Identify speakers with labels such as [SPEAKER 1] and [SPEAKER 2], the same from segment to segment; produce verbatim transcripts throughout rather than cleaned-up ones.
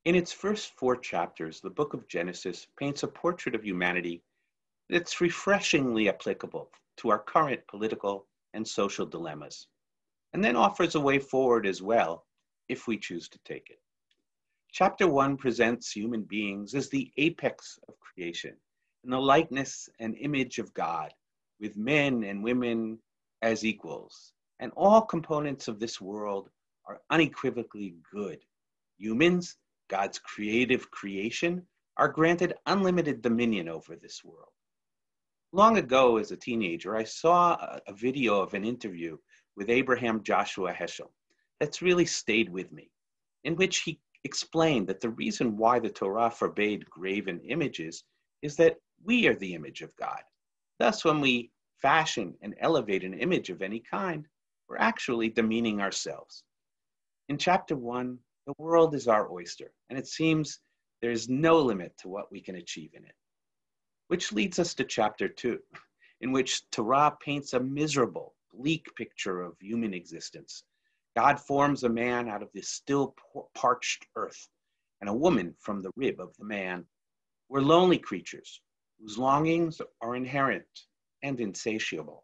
[SPEAKER 1] In its first four chapters, the book of Genesis paints a portrait of humanity that's refreshingly applicable to our current political and social dilemmas, and then offers a way forward as well, if we choose to take it. Chapter one presents human beings as the apex of creation, in the likeness and image of God, with men and women as equals, and all components of this world are unequivocally good. Humans, God's creative creation, are granted unlimited dominion over this world. Long ago, as a teenager, I saw a, a video of an interview with Abraham Joshua Heschel that's really stayed with me, in which he explained that the reason why the Torah forbade graven images is that we are the image of God. Thus, when we fashion and elevate an image of any kind, we're actually demeaning ourselves. In chapter one, the world is our oyster, and it seems there is no limit to what we can achieve in it. Which leads us to chapter two, in which Torah paints a miserable, bleak picture of human existence. God forms a man out of this still parched earth, and a woman from the rib of the man. We're lonely creatures whose longings are inherent and insatiable.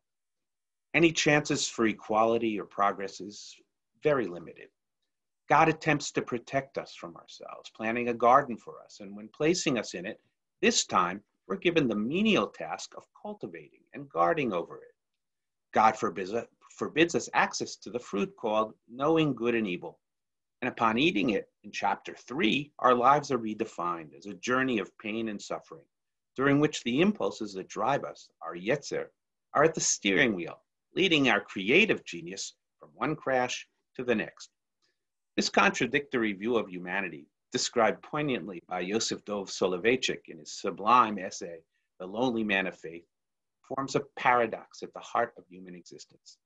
[SPEAKER 1] Any chances for equality or progress is very limited. God attempts to protect us from ourselves, planting a garden for us, and when placing us in it, this time we're given the menial task of cultivating and guarding over it. God forbids, forbids us access to the fruit called knowing good and evil. And upon eating it, in chapter three, our lives are redefined as a journey of pain and suffering, during which the impulses that drive us, our yetzer, are at the steering wheel, leading our creative genius from one crash to the next. This contradictory view of humanity, described poignantly by Yosef Dov Soloveitchik in his sublime essay, The Lonely Man of Faith, forms a paradox at the heart of human existence.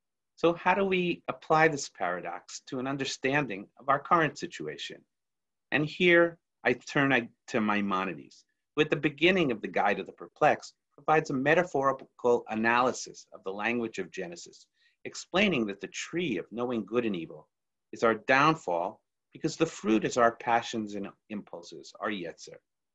[SPEAKER 1] So how do we apply this paradox to an understanding of our current situation? And here I turn to Maimonides, who at the beginning of the Guide of the Perplexed provides a metaphorical analysis of the language of Genesis, explaining that the tree of knowing good and evil is our downfall because the fruit is our passions and impulses, our yetzer.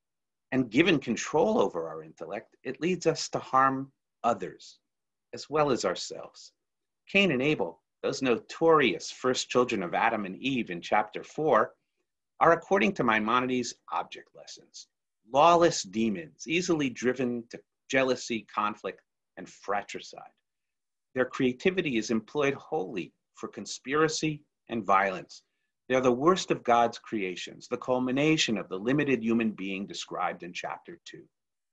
[SPEAKER 1] And given control over our intellect, it leads us to harm others as well as ourselves. Cain and Abel, those notorious first children of Adam and Eve in chapter four, are, according to Maimonides, object lessons. Lawless demons, easily driven to jealousy, conflict, and fratricide. Their creativity is employed wholly for conspiracy and violence. They are the worst of God's creations, the culmination of the limited human being described in chapter two.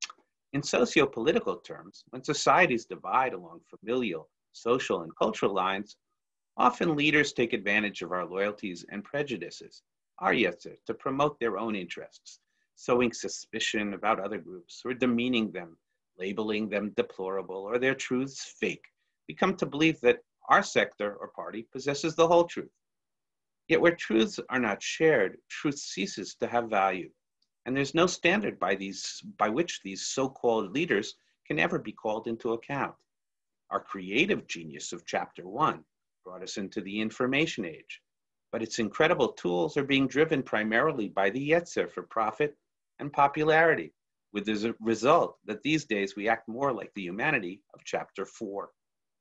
[SPEAKER 1] In socio-political terms, when societies divide along familial, social, and cultural lines, often leaders take advantage of our loyalties and prejudices, our yetzer, to promote their own interests, sowing suspicion about other groups or demeaning them, labeling them deplorable or their truths fake. We come to believe that our sector or party possesses the whole truth. Yet where truths are not shared, truth ceases to have value. And there's no standard by, these, by which these so-called leaders can ever be called into account. Our creative genius of chapter one brought us into the information age, but its incredible tools are being driven primarily by the yetzer for profit and popularity, with the result that these days we act more like the humanity of chapter four.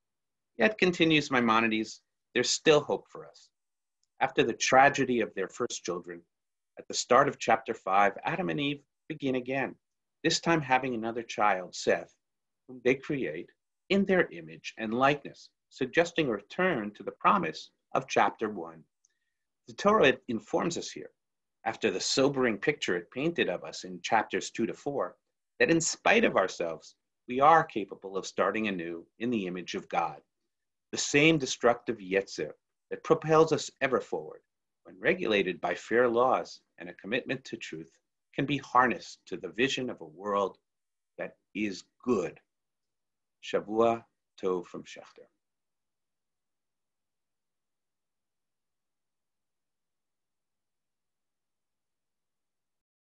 [SPEAKER 1] Yet, continues Maimonides, there's still hope for us. After the tragedy of their first children, at the start of chapter five, Adam and Eve begin again, this time having another child, Seth, whom they create in their image and likeness, suggesting a return to the promise of chapter one. The Torah informs us here, after the sobering picture it painted of us in chapters two to four, that in spite of ourselves, we are capable of starting anew in the image of God. The same destructive yetzer that propels us ever forward, when regulated by fair laws and a commitment to truth, can be harnessed to the vision of a world that is good. Shavua Tov from Schechter.